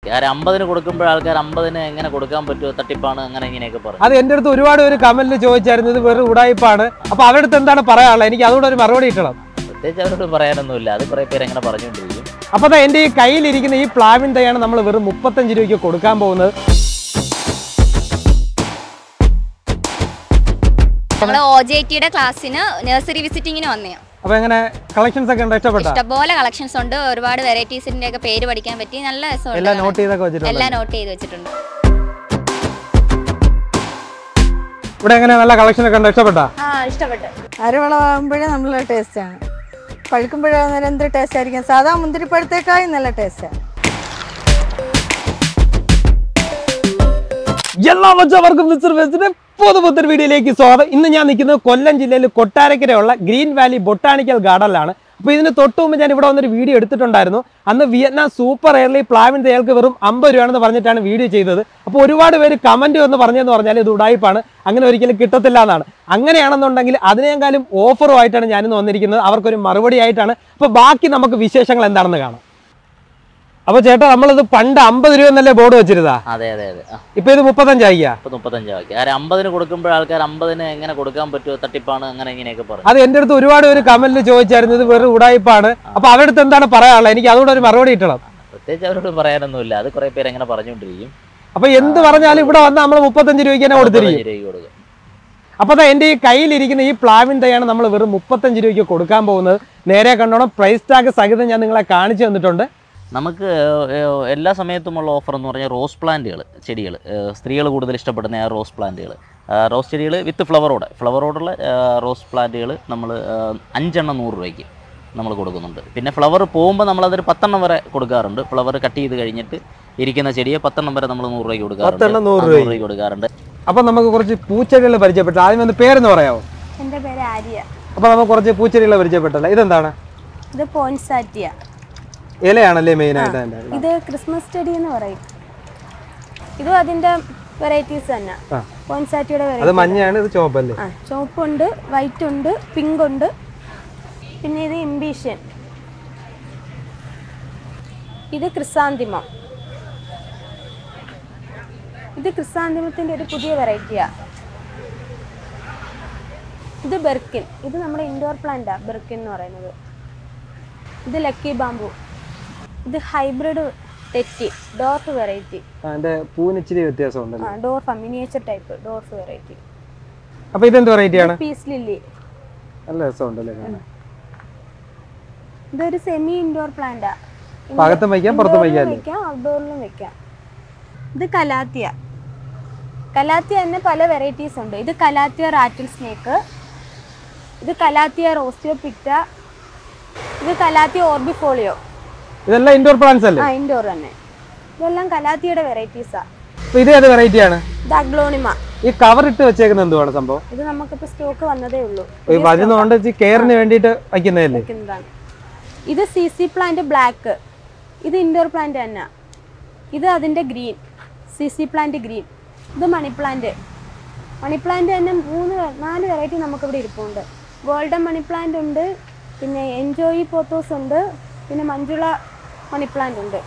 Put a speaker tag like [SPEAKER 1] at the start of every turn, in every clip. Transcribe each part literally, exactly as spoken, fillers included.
[SPEAKER 1] കാരണം അമ്പതിന് കൊടുക്കുമ്പോൾ ആൾക്കാർ അമ്പതിന് എങ്ങനെ കൊടുക്കാൻ പറ്റുമോ, തട്ടിപ്പാണ് അങ്ങനെ ഇങ്ങനെയൊക്കെ പറയും.
[SPEAKER 2] അത് എൻ്റെ അടുത്ത് ഒരുപാട് പേര് കമന്റിൽ ചോദിച്ചായിരുന്നു ഇത് വെറും ഉടായിപ്പാണ്. അപ്പൊ അവരുടെ അടുത്ത് എന്താണ് പറയാനുള്ളത്? എനിക്ക് അതുകൊണ്ട് ഒരു മറുപടി കിട്ടണം.
[SPEAKER 1] പ്രത്യേകിച്ച് അവരോട് പറയാനൊന്നുമില്ല, അത് കുറെ പേര് എങ്ങനെ പറഞ്ഞുകൊണ്ടിരിക്കും.
[SPEAKER 2] അപ്പൊ എൻ്റെ ഈ കയ്യിലിരിക്കുന്ന ഈ പ്ലാവിൻ തൈയാണ് നമ്മൾ വെറും മുപ്പത്തഞ്ച് രൂപയ്ക്ക് കൊടുക്കാൻ പോകുന്നത്.
[SPEAKER 3] നമ്മള് ഒ ജെ ടിയുടെ ക്ലാസ്സിന് നഴ്സറി വിസിറ്റിങ്ങിന് വന്നെയാണ്.
[SPEAKER 2] അപ്പൊ എങ്ങനെ കളക്ഷൻസ് ഒക്കെ ഇഷ്ടപ്പെട്ട?
[SPEAKER 3] ഇഷ്ടംപോലെ കളക്ഷൻസ് ഉണ്ട്, ഒരുപാട് വെറൈറ്റീസിന്റെ ഒക്കെ പേര് പഠിക്കാൻ പറ്റി, നല്ല രസമുണ്ട്.
[SPEAKER 2] എല്ലാം നോട്ട് ചെയ്തൊക്കെ വെച്ചിട്ടുണ്ട്.
[SPEAKER 3] എല്ലാം നോട്ട് ചെയ്ത് വെച്ചിട്ടുണ്ട്.
[SPEAKER 2] ഇവിടെ എങ്ങനെ നല്ല കളക്ഷൻ ഒക്കെ ഉണ്ട്? ഇഷ്ടപ്പെട്ടാ?
[SPEAKER 3] ആ ഇഷ്ടപ്പെട്ടു.
[SPEAKER 4] അരവളമാകുമ്പോഴേ നല്ല ടേസ്റ്റാണ്, പഴുക്കുമ്പോഴേ എന്ത് ടേസ്റ്റ് ആയിരിക്കും. സാധാ മുന്തിരിപ്പഴത്തേക്കായി നല്ല ടേസ്റ്റാണ്.
[SPEAKER 2] എല്ലാ മച്ചവർക്കും മിസ്റ്റർ വെസ്റ്റിന്റെ പുതുപുത്തൻ വീഡിയോയിലേക്ക് സ്വാഗതം. ഇന്ന് ഞാൻ നിൽക്കുന്നത് കൊല്ലം ജില്ലയിൽ കൊട്ടാരക്കരയുള്ള ഗ്രീൻ വാലി ബൊട്ടാണിക്കൽ ഗാർഡനിലാണ്. അപ്പോൾ ഇതിന് തൊട്ട് മുമ്പ് ഞാൻ ഇവിടെ വന്നൊരു വീഡിയോ എടുത്തിട്ടുണ്ടായിരുന്നു. അന്ന് വിയറ്റ്നാം സൂപ്പർ എയർലി പ്ലാവിൻ തൈകൾക്ക് വെറും അമ്പത് രൂപയാണെന്ന് പറഞ്ഞിട്ടാണ് വീഡിയോ ചെയ്തത്. അപ്പോൾ ഒരുപാട് പേര് കമന്റ് എന്ന് പറഞ്ഞതെന്ന് പറഞ്ഞാൽ ഇത് ഉടായിപ്പാണ്, അങ്ങനെ ഒരിക്കലും കിട്ടത്തില്ല എന്നാണ്. അങ്ങനെയാണെന്നുണ്ടെങ്കിൽ അതിനേക്കാളും ഓഫറുമായിട്ടാണ് ഞാനിന്ന് വന്നിരിക്കുന്നത്, അവർക്കൊരു മറുപടി ആയിട്ടാണ്. അപ്പോൾ ബാക്കി നമുക്ക് വിശേഷങ്ങൾ എന്താണെന്ന് കാണാം. അപ്പൊ ചേട്ടാ, നമ്മളിത് പണ്ട് അമ്പത് രൂപ എന്നല്ലേ ബോർഡ് വെച്ചിരുതാ?
[SPEAKER 1] അതെ അതെ അതെ.
[SPEAKER 2] ഇപ്പൊ ഇത് മുപ്പത്തഞ്ചായിക്കാ?
[SPEAKER 1] ഇപ്പൊ മുപ്പത്തഞ്ചാക്കി. കാരണം അമ്പതിന് കൊടുക്കുമ്പോൾ ആൾക്കാർ അമ്പതിന് എങ്ങനെ കൊടുക്കാൻ പറ്റുമോ, തട്ടിപ്പാണ് അങ്ങനെ ഇങ്ങനെയൊക്കെ പറയും.
[SPEAKER 2] അത് എൻ്റെ അടുത്ത് ഒരുപാട് പേര് കമന്റിൽ ചോദിച്ചായിരുന്നു ഇത് വെറും ഉടായിപ്പാണ്. അപ്പൊ അവരുടെ അടുത്ത് എന്താണ് പറയാനുള്ളത്? എനിക്ക് അതുകൊണ്ട് ഒരു മറുപടി കിട്ടണം.
[SPEAKER 1] പ്രത്യേകിച്ച് അവരോട് പറയാനൊന്നുമില്ല, അത് കുറെ പേര് എങ്ങനെ പറഞ്ഞുകൊണ്ടിരിക്കും.
[SPEAKER 2] അപ്പൊ എന്ത് പറഞ്ഞാലും ഇവിടെ വന്ന് നമ്മൾ മുപ്പത്തഞ്ച് രൂപയ്ക്ക് തന്നെ കൊടുത്തിരിക്കും.
[SPEAKER 1] കൊടുക്കും.
[SPEAKER 2] അപ്പൊ എന്റെ ഈ കയ്യിലിരിക്കുന്ന ഈ പ്ലാവിൻ തൈയാണ് നമ്മൾ വെറും മുപ്പത്തഞ്ച് രൂപയ്ക്ക് കൊടുക്കാൻ പോകുന്നത്. നേരെ കണ്ടോണം, പ്രൈസ് ടാഗ് സഹിതം ഞാൻ നിങ്ങളെ കാണിച്ചു തന്നിട്ടുണ്ട്.
[SPEAKER 1] നമുക്ക് എല്ലാ സമയത്തുമുള്ള ഓഫർ എന്ന് പറഞ്ഞാൽ റോസ് പ്ലാന്റുകൾ, ചെടികൾ, സ്ത്രീകൾ കൂടുതൽ ഇഷ്ടപ്പെടുന്ന ആ റോസ് പ്ലാന്റുകൾ, റോസ് ചെടികൾ വിത്ത് ഫ്ലവറോടെ ഫ്ലവറോടുള്ള റോസ് പ്ലാന്റുകൾ നമ്മൾ അഞ്ചെണ്ണം നൂറ് രൂപയ്ക്ക് നമ്മൾ കൊടുക്കുന്നുണ്ട്. പിന്നെ ഫ്ലവർ പോകുമ്പോൾ നമ്മളതൊരു പത്തെണ്ണം വരെ കൊടുക്കാറുണ്ട്. ഫ്ലവർ കട്ട് ചെയ്ത് കഴിഞ്ഞിട്ട് ഇരിക്കുന്ന ചെടിയെ പത്തെണ്ണം വരെ നമ്മൾ നൂറ് രൂപയ്ക്ക് കൊടുക്കാറുണ്ട്. നൂറ് രൂപയ്ക്ക് കൊടുക്കാറുണ്ട്.
[SPEAKER 2] അപ്പൊ നമുക്ക് കുറച്ച് പൂച്ചെടികൾ പരിചയപ്പെട്ടു. ആദ്യം ഒന്ന് പേരെന്ന് പറയാമോ?
[SPEAKER 4] എൻ്റെ പേര് ആര്യ.
[SPEAKER 2] അപ്പൊ നമുക്ക് കുറച്ച് പൂച്ചെടികൾ പരിചയപ്പെട്ടല്ലേ. ഇതെന്താണ്?
[SPEAKER 4] ഇത് പോൻസാറ്റിയ
[SPEAKER 2] ഇലയാണല്ലേ മെയിൻ ആയിട്ട്?
[SPEAKER 4] ഇത് ക്രിസ്മസ് ചെടി എന്ന് പറയും. ഇതും അതിന്റെ വെറൈറ്റീസ് തന്നെ. പോൻസാറ്റിയുടെ
[SPEAKER 2] അത് മഞ്ഞയാണ്, ഇത് ചുവപ്പല്ലേ?
[SPEAKER 4] ആ, ചുവപ്പുണ്ട്, വൈറ്റ് ഉണ്ട്, പിങ്ക് ഉണ്ട്. പിന്നെ ഇത് ഇംബീഷ്യൻ, ഇത് ക്രിസാന്തിമം. ഇത് ക്രിസാന്തിമത്തിന്റെ ഒരു പുതിയ വെറൈറ്റിയാ. ഇത് ബെർക്കിൻ, ഇത് നമ്മുടെ ഇൻഡോർ പ്ലാന്റാ ബെർക്കിൻ എന്ന് പറയുന്നത്. ഇത് ലക്കി ബാംബു. ഇത് ഹൈബ്രിഡ് തെറ്റി ഡോർഫ് വെറൈറ്റി.
[SPEAKER 2] അതിന്റെ പൂവിന് ഇച്ചിരി വ്യത്യാസമുണ്ടല്ലോ.
[SPEAKER 4] Dwarf miniature type dwarf variety.
[SPEAKER 2] അപ്പൊ ഇതെന്ത് വെറൈറ്റിയാണ്?
[SPEAKER 4] Peace lily.
[SPEAKER 2] നല്ല രസമുണ്ടല്ലേ കാണാൻ.
[SPEAKER 4] ഇതൊരു സെമി ഇൻഡോർ പ്ലാന്റാ.
[SPEAKER 2] അകത്തും വയ്ക്കാം പുറത്തും വയ്ക്കാം,
[SPEAKER 4] ഔട്ട്ഡോറിലും വെക്കാം. ഇത് കലാത്തിയ. കലാത്തിയ തന്നെ പല വെറൈറ്റീസ് ഉണ്ട്. ഇത് കലാത്തിയ റാറ്റിൽ സ്നേക്ക്, ഇത് കലാത്തിയ റോസ്റ്റിയോപിക്റ്റ, ഇത് കലാത്തിയ ഓർബിഫോളിയോ. ഇതെല്ലാം ഇൻഡോർ പ്ലാന്റ്സ് അല്ലേ? ആ, ഇൻഡോർ തന്നെ. ഇതെല്ലാം കലാത്തിയുടെ വെറൈറ്റീസാ.
[SPEAKER 2] ഇത് ഏത് വെറൈറ്റിയാണ്?
[SPEAKER 4] ഇത് അഗ്ലോണിമ.
[SPEAKER 2] ഈ കവർ ഇട്ട് വെച്ചേക്കുന്നത് എന്തുവാണ് സംഭവം?
[SPEAKER 4] ഇത് നമുക്കിപ്പോ സ്റ്റോക്ക് വന്നതേ ഉള്ളൂ.
[SPEAKER 2] ഈ വരുന്നോണ്ട് കെയറിന് വേണ്ടിയിട്ട് വയ്ക്കുന്നതല്ലേ?
[SPEAKER 4] ഇത് സി സി പ്ലാന്റ് ബ്ലാക്ക്. ഇത് ഇൻഡോർ പ്ലാന്റ് തന്നെ. ഇത് അതിന്റെ green, Z Z plant green. ഇത് മണി പ്ലാന്റ്. മണി പ്ലാന്റ് തന്നെ മൂന്ന് നാല് വെറൈറ്റി നമുക്കിവിടെ ഇരിപ്പുണ്ട്. ഗോൾഡൻ മണി പ്ലാന്റ് ഉണ്ട്, പിന്നെ എൻജോയി പോത്തോസ് ഉണ്ട്, പിന്നെ മഞ്ജുള മണി പ്ലാന്റ് ഉണ്ട്.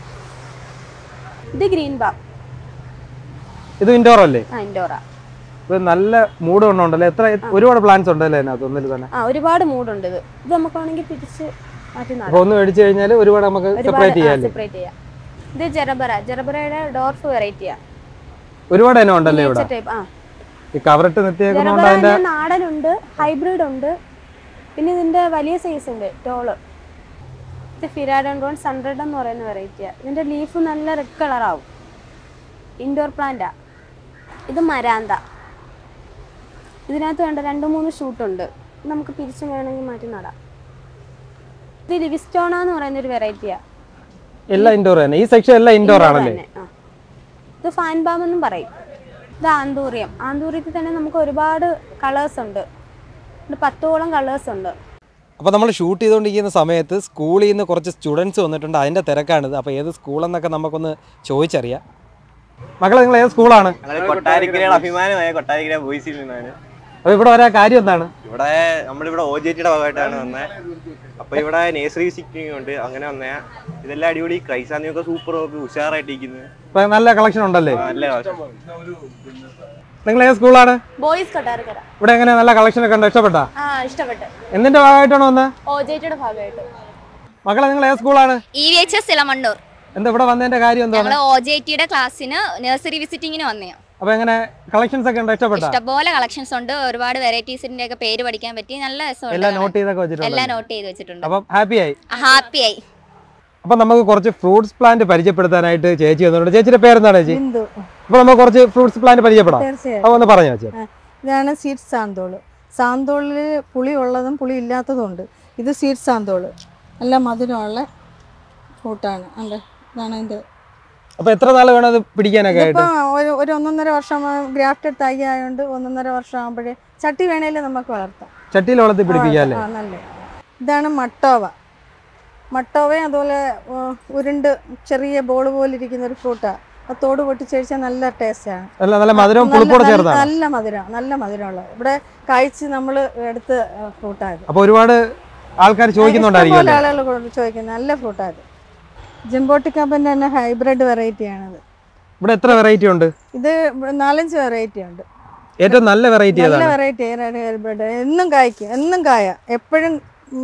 [SPEAKER 4] ഇത് ഗ്രീൻ ബാം.
[SPEAKER 2] ഇത് ഇൻഡോർ അല്ലേ?
[SPEAKER 4] ആ, ഇൻഡോറാ.
[SPEAKER 2] ഇത് നല്ല മൂഡ് ഉണ്ടല്ലേ? എത്ര ഒരുപാട് പ്ലാന്റ്സ് ഉണ്ടല്ലേ അതിനകത്ത് ഒന്നിൽ തന്നെ?
[SPEAKER 4] ആ, ഒരുപാട് മൂടുണ്ട്. ഇത് ഇത് നമുക്ക് വേണമെങ്കിൽ തിരിച്ച് മാറ്റി നടാം.
[SPEAKER 2] ഒന്ന് മേടിച്ചു കഴിഞ്ഞാൽ ഒരുപാട് നമുക്ക് സെപ്പറേറ്റ് ചെയ്യാം.
[SPEAKER 4] സെപ്പറേറ്റ് ചെയ്യാം. ഇത് ജെറബറ. ജെറബറയുടെ ഡോർഫ് വെറൈറ്റിയാ.
[SPEAKER 2] ഒരുപാട് ഇനം ഉണ്ടല്ലേ ഇവിടെ? ഈ കവറിട്ട് നിർത്തിയേക്കുന്നോണ്ട് അതിന്റെ
[SPEAKER 4] നാടനുണ്ട്, ഹൈബ്രിഡ് ഉണ്ട്, പിന്നെ ഇതിന്റെ വലിയ സൈസ് ഉണ്ട്, ടോള്. ഇത് ഫിരാഡോൺ സൺറെഡ് എന്ന് പറയുന്ന വെറൈറ്റിയാ. ഇതിന്റെ ലീഫ് നല്ല റെഡ് കളറാവും. ഇൻഡോർ പ്ലാന്റാ. ഇത് മരാന്ത. ഇതിനകത്ത് വേണ്ട രണ്ട് മൂന്ന് ഷൂട്ടുണ്ട്. നമുക്ക് പിരിച്ചു വേണമെങ്കിൽ മാറ്റി നടാം. ഇത് ലിവിസ്റ്റോണ എന്ന് പറയുന്ന ഒരു വെറൈറ്റിയാ.
[SPEAKER 2] എല്ലാം ഇൻഡോർ തന്നെ. ഈ സെക്ഷൻ എല്ലാം ഇൻഡോർ ആണല്ലേ?
[SPEAKER 4] ഇത് ഫാൻ ബാം എന്നും പറയും. ഇത് ആന്തൂറിയം. ആന്തൂറിയത്തിൽ തന്നെ നമുക്ക് ഒരുപാട് കളേഴ്സ് ഉണ്ട്, പത്തോളം കളേഴ്സ് ഉണ്ട്.
[SPEAKER 2] അപ്പോൾ നമ്മൾ ഷൂട്ട് ചെയ്തുകൊണ്ടിരിക്കുന്ന സമയത്ത് സ്കൂളിൽ നിന്ന് കുറച്ച് സ്റ്റുഡൻസ് വന്നിട്ടുണ്ട്, അതിൻ്റെ തിരക്കാണിത്. അപ്പോൾ ഏത് സ്കൂളെന്നൊക്കെ നമുക്കൊന്ന് ചോദിച്ചറിയാം. മക്കളെ, നിങ്ങൾ ഏത് സ്കൂളാണ്?
[SPEAKER 5] കൊട്ടാരക്കരയുടെ അഭിമാനമായ കൊട്ടാരക്കര ബോയ്സിൽ നിന്നാണ്.
[SPEAKER 2] അപ്പോൾ ഇവിടെ വരാൻ കാര്യം എന്താണ്?
[SPEAKER 5] ഇവിടെ നമ്മളിവിടെ ഒ ജെ ടിയുടെ ഭാഗമായിട്ടാണ് വന്നത്. അപ്പൊ ഇവിടെ നേഴ്സറി വിസിറ്റിംഗ് ഉണ്ട്, അങ്ങനെ വന്ന ഇതെല്ലാം അടിപൊളി. ക്രൈസാന്തിയൊക്കെ സൂപ്പർ ഒക്കെ ഉഷാറായിട്ടിരിക്കുന്നത്.
[SPEAKER 2] നല്ല കളക്ഷൻ ഉണ്ടല്ലേ?
[SPEAKER 5] നല്ല
[SPEAKER 2] നിങ്ങൾ ഏത് സ്കൂളാണ്?
[SPEAKER 4] ബോയ്സ് കൊട്ടാരക്കര.
[SPEAKER 2] ഇവിടെ എങ്ങനെ നല്ല കളക്ഷൻ ഒക്കെ ഉണ്ടോ? ഇഷ്ടപ്പെട്ടാ?
[SPEAKER 4] ആ ഇഷ്ടപ്പെട്ടു.
[SPEAKER 2] എന്തിന്റെ ഭാഗമായിട്ടാണ് വന്നത്?
[SPEAKER 4] ഓജേറ്റിയുടെ ഭാഗമായിട്ട്.
[SPEAKER 2] മക്കളെ നിങ്ങൾ ഏത് സ്കൂളാണ്?
[SPEAKER 3] E V H S Elamannur.
[SPEAKER 2] എന്താ ഇവിടെ വന്നതിന്റെ കാര്യം എന്താണ്?
[SPEAKER 3] ഞങ്ങൾ ഒ ജെ ടിയുടെ ക്ലാസ്സിന് നഴ്സറി വിസിറ്റിങ്ങിന് വന്നതാണ്.
[SPEAKER 2] അപ്പൊ എങ്ങനെ കളക്ഷൻസ് ഒക്കെ ഉണ്ടോ? ഇഷ്ടപ്പെട്ടോ?
[SPEAKER 3] ഇഷ്ടംപോലെ കളക്ഷൻസ് ഉണ്ട്. ഒരുപാട് വെറൈറ്റീസിന്റെ ഒക്കെ പേര് പഠിക്കാൻ പറ്റി. നല്ല രസമുണ്ട്.
[SPEAKER 2] എല്ലാം നോട്ട് ചെയ്തൊക്കെ വെച്ചിട്ടുണ്ട്.
[SPEAKER 3] എല്ലാം നോട്ട് ചെയ്ത് വെച്ചിട്ടുണ്ട്.
[SPEAKER 2] അപ്പം ഹാപ്പിയായി?
[SPEAKER 3] ഹാപ്പിയായി.
[SPEAKER 2] അപ്പൊ നമുക്ക് കുറച്ച് ഫ്രൂട്ട്സ് പ്ലാന്റ് പരിചയപ്പെടുത്താനായിട്ട് ചേച്ചി വന്നിട്ടുണ്ട്. ചേച്ചിയുടെ പേരെന്താണ് ചേച്ചി? അപ്പൊ നമുക്ക് കുറച്ച് ഫ്രൂട്ട്സ് പ്ലാന്റ് പരിചയപ്പെടാം.
[SPEAKER 6] തീർച്ചയായും.
[SPEAKER 2] അപ്പൊ ഒന്ന് പറഞ്ഞു ചേച്ചി.
[SPEAKER 6] ഇതാണ് സീഡ് സാന്തോള്. സാന്തോളിൽ പുളി ഉള്ളതും പുളി ഇല്ലാത്തതും ഉണ്ട്. ഇത് സീഡ് സാന്തോള്, നല്ല മധുരമുള്ള ഫ്രൂട്ടാണ്. അല്ലേ, ഇതാണ് അതിൻ്റെ.
[SPEAKER 2] അപ്പൊ എത്ര നാൾ വേണം അത് പിടിക്കാനൊക്കെ ആയിട്ട്?
[SPEAKER 6] ഇപ്പം ഒരു ഒരു ഒന്നൊന്നര വർഷം ഗ്രാഫ്റ്റഡ് തൈ ആയതുകൊണ്ട് ഒന്നൊന്നര വർഷം ആകുമ്പോഴേ ചട്ടി വേണേലും നമുക്ക് വളർത്താം.
[SPEAKER 2] ചട്ടിയിൽ വളർത്തി പിടിപ്പിക്കാല്ലേ?
[SPEAKER 6] ആ, നല്ല. ഇതാണ് മട്ടോവ. മട്ടോവയും അതുപോലെ ഉരുണ്ട് ചെറിയ ബോൾ പോലെ ഇരിക്കുന്ന ഒരു ഫ്രൂട്ടാണ്. അത് തോട് പൊട്ടിച്ച് കഴിച്ചാൽ നല്ല ടേസ്റ്റാണ്.
[SPEAKER 2] നല്ല മധുരവും പുളിപ്പോടെ ചേർത്താണ്.
[SPEAKER 6] നല്ല മധുരം, നല്ല മധുരമുള്ളത്. ഇവിടെ കഴിച്ച് നമ്മൾ എടുത്ത് ഫ്രൂട്ടായത്.
[SPEAKER 2] അപ്പൊ ഒരുപാട് ആൾക്കാർ ചോദിക്കുന്നുണ്ടായിരിക്കും.
[SPEAKER 6] ആളുകൾ ചോദിക്കുന്നത് നല്ല ഫ്രൂട്ടായത്. ജിംബോട്ടിക്കാപ്പൻ്റെ തന്നെ ഹൈബ്രിഡ് വെറൈറ്റി ആണത്.
[SPEAKER 2] ഇവിടെ എത്ര വെറൈറ്റി ഉണ്ട്?
[SPEAKER 6] ഇത് നാലഞ്ച് വെറൈറ്റി ഉണ്ട്.
[SPEAKER 2] ഏറ്റവും നല്ല വെറൈറ്റി
[SPEAKER 6] നല്ല വെറൈറ്റി ഹൈബ്രിഡ്. എന്നും കായ്ക്കും, എന്നും കായ, എപ്പോഴും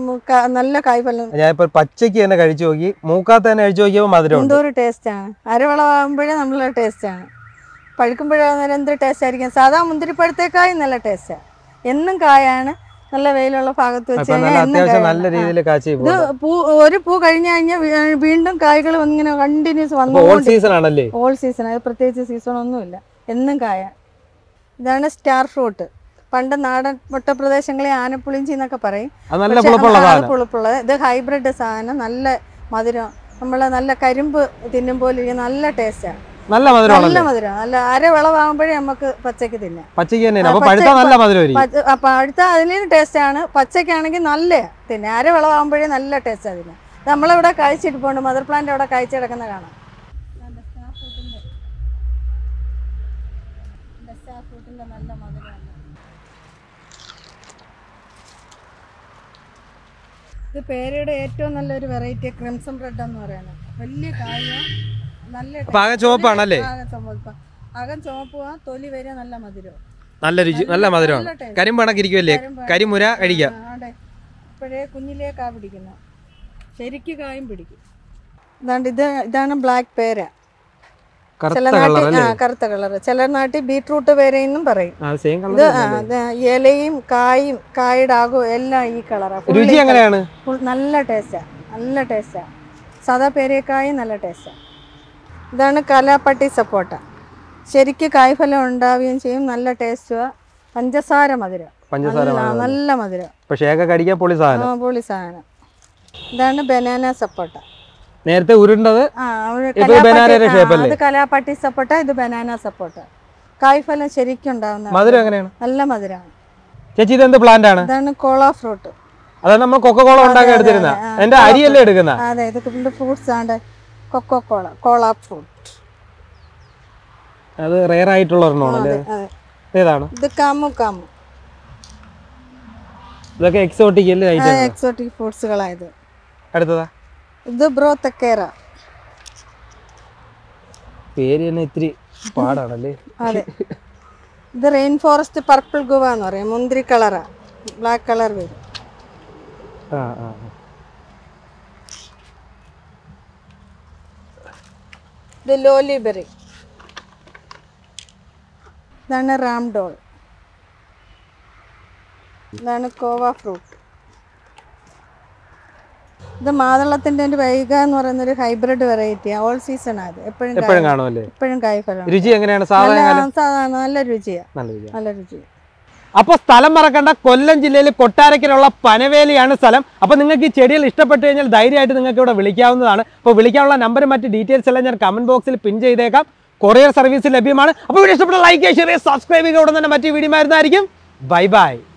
[SPEAKER 6] നല്ല കായ്ഫലം.
[SPEAKER 2] ഞാൻ ഇപ്പൊ പച്ചക്ക് തന്നെ കഴിച്ചു നോക്കി, മൂക്കാത്ത തന്നെ കഴിച്ചു നോക്കിയപ്പോൾ മധുരം
[SPEAKER 6] എന്തോ ഒരു ടേസ്റ്റാണ്. അരവളമാകുമ്പോഴേ നല്ല ടേസ്റ്റാണ്. പഴുക്കുമ്പോഴാകുന്നേരം എന്തൊരു ടേസ്റ്റ് ആയിരിക്കും. സാധാ മുന്തിരിപ്പഴത്തേക്കായും നല്ല ടേസ്റ്റാണ്. എന്നും കായാണ്. നല്ല വെയിലുള്ള ഭാഗത്ത് വെച്ച്
[SPEAKER 2] നല്ല രീതിയിൽ കാച്ചി.
[SPEAKER 6] ഇത് പൂ ഒരു പൂ കഴിഞ്ഞു കഴിഞ്ഞാൽ വീണ്ടും കായ്കൾ ഇങ്ങനെ കണ്ടിന്യൂസ് വന്നു.
[SPEAKER 2] ഓൾ സീസൺ ആണല്ലേ?
[SPEAKER 6] All season. അത് പ്രത്യേകിച്ച് സീസൺ ഒന്നുമില്ല, എന്നും കായ. ഇതാണ് സ്റ്റാർ ഫ്രൂട്ട്. പണ്ട് നാടൻ മുട്ടപ്രദേശങ്ങളെ ആനപ്പുളിഞ്ചി എന്നൊക്കെ പറയും. പുളിപ്പുള്ളത്. ഇത് ഹൈബ്രിഡ് സാധനം. നല്ല മധുരം. നമ്മളെ നല്ല കരിമ്പ് തിന്നും പോലെ ഇരിക്കും. നല്ല ടേസ്റ്റാണ്.
[SPEAKER 2] നല്ല മധുരം.
[SPEAKER 6] നല്ല മധുരം. നല്ല അര വിളവാകുമ്പോഴേ നമുക്ക് പച്ചക്ക് തിന്നാം. പഴുത്ത അതിന് ടേസ്റ്റ് ആണ്. പച്ചക്കാണെങ്കിൽ നല്ല തിന്നെ. അര വിളവാകുമ്പോഴേ നല്ല ടേസ്റ്റ് അതിന്. നമ്മളിവിടെ കഴിച്ചിരിപ്പുണ്ട്. മദർ പ്ലാന്റ് അവിടെ കഴിച്ചു കിടക്കുന്ന കാണാം. നല്ല മധുരമാണ്. ഇത് പേരയുടെ ഏറ്റവും നല്ലൊരു വെറൈറ്റി ക്രിംസൺ റെഡ് എന്ന് പറയുന്നത്. വലിയ കായ, നല്ല
[SPEAKER 2] ചുവപ്പാണല്ലേ?
[SPEAKER 6] അകം ചുവപ്പുക, തൊലി വരെ നല്ല മധുരം.
[SPEAKER 2] നല്ല രുചി, നല്ല മധുരമാണ്. കരിമ്പണക്കിരിക്കുമല്ലേ? കരിമുര കഴിക്കാം.
[SPEAKER 6] ഇപ്പോഴേ കുഞ്ഞിലേ കാ പിടിക്കുന്ന ശരിക്ക് കായും പിടിക്കും. ഇതാണ്ട് ഇത് ഇതാണ് ബ്ലാക്ക് പേര. ചില നാട്ടിൽ ആ കറുത്ത കളറ്. ചില നാട്ടിൽ ബീട്രൂട്ട് പേരയെന്നും പറയും. ഇത് ഇലയും കായും കായുടെ ആകും എല്ലാം ഈ കളറാണ്.
[SPEAKER 2] രുചി എങ്ങനെയാണ്?
[SPEAKER 6] നല്ല ടേസ്റ്റാ, നല്ല ടേസ്റ്റാ. സാധാ പേരക്കായും നല്ല ടേസ്റ്റാ. ഇതാണ് കലാപ്പട്ടി സപ്പോട്ട. ശരിക്ക് കായ്ഫലം ഉണ്ടാവുകയും ചെയ്യും. നല്ല ടേസ്റ്റുവാ. പഞ്ചസാര മധുരം, നല്ല മധുരം.
[SPEAKER 2] പൊളി
[SPEAKER 6] സാധനം. ഇതാണ് ബനാന സപ്പോട്ട.
[SPEAKER 2] നേരത്തെ ഉരുണ്ടത്
[SPEAKER 6] അത് കലാപ്പട്ടി സപ്പോട്ട. ഇത് ബനാന സപ്പോട്ട. കായ്ഫലം ശരിക്കും ഉണ്ടാവുന്ന
[SPEAKER 2] മധുരം എങ്ങനെയാണ്?
[SPEAKER 6] നല്ല മധുരമാണ്.
[SPEAKER 2] ചേച്ചി ഇത് എന്ത് പ്ലാന്റ് ആണ്?
[SPEAKER 6] ഇതാണ് കോള ഫ്രൂട്ട്.
[SPEAKER 2] അതാണ് നമ്മൾ കൊക്കോകോള ഉണ്ടാക്കി എടുത്തിരുന്ന. എന്റെ അരിയല്ലേ എടുക്കുന്ന?
[SPEAKER 6] അതെ, ഇത് ഫ്രൂട്ട്സ് ആണ്. Coca cola, cola fruit.
[SPEAKER 2] അത് റെയർ ആയിട്ടുള്ള ഒരെണ്ണമാണല്ലേ? ഏതാണ്
[SPEAKER 6] ഇത്? കാമു കാമു.
[SPEAKER 2] ഇതൊക്കെ എക്സോട്ടിക് അല്ലേ?
[SPEAKER 6] എക്സോട്ടിക് ഫ്രൂട്ട്സുകളായത്.
[SPEAKER 2] അടുത്തതാ
[SPEAKER 6] ഇത് ബ്രോത്തക്കേറ.
[SPEAKER 2] പേര് തന്നെ ഇത്തിരി പാടാണല്ലേ?
[SPEAKER 6] അതെ. ഇത് റെയിൻ ഫോറസ്റ്റ് പർപ്പിൾ ഗുവ എന്ന് പറയും. മുന്തിരി കളറാ, ബ്ലാക്ക് കളർ വരും.
[SPEAKER 2] ആ ആ
[SPEAKER 6] ഇത് ലോലിബെറി. ഇതാണ് റാംഡോൾ. ഇതാണ് കോവ ഫ്രൂട്ട്. ഇത് മാതളത്തിന്റെ വൈഗ എന്ന് പറയുന്ന ഒരു ഹൈബ്രിഡ് വെറൈറ്റി. ഓൾ സീസൺ ആണ്. എപ്പോഴും എപ്പോഴും കായ്ഫലം.
[SPEAKER 2] രുചി എങ്ങനെയാണ്?
[SPEAKER 6] സാധാരണ നല്ല രുചിയാ, നല്ല രുചി.
[SPEAKER 2] അപ്പോൾ സ്ഥലം മറക്കണ്ട, കൊല്ലം ജില്ലയിൽ കൊട്ടാരക്കരയുള്ള പനവേലിയാണ് സ്ഥലം. അപ്പോൾ നിങ്ങൾക്ക് ഈ ചെടികൾ ഇഷ്ടപ്പെട്ടു കഴിഞ്ഞാൽ ധൈര്യമായിട്ട് നിങ്ങൾക്ക് ഇവിടെ വിളിക്കാവുന്നതാണ്. അപ്പോൾ വിളിക്കാനുള്ള നമ്പറും മറ്റ് ഡീറ്റെയിൽസ് എല്ലാം ഞാൻ കമന്റ് ബോക്സിൽ പിൻ ചെയ്തേക്കാം. കൊറിയർ സർവീസ് ലഭ്യമാണ്. അപ്പോൾ വീഡിയോ ഇഷ്ടപ്പെട്ട ലൈക്ക് ചെയ്യുക, ഷെയർ ചെയ്യുക, സബ്സ്ക്രൈബ് ചെയ്യുക. ഉടൻ തന്നെ മറ്റു വീഡിയോ വരുന്നതായിരിക്കും. Bye by.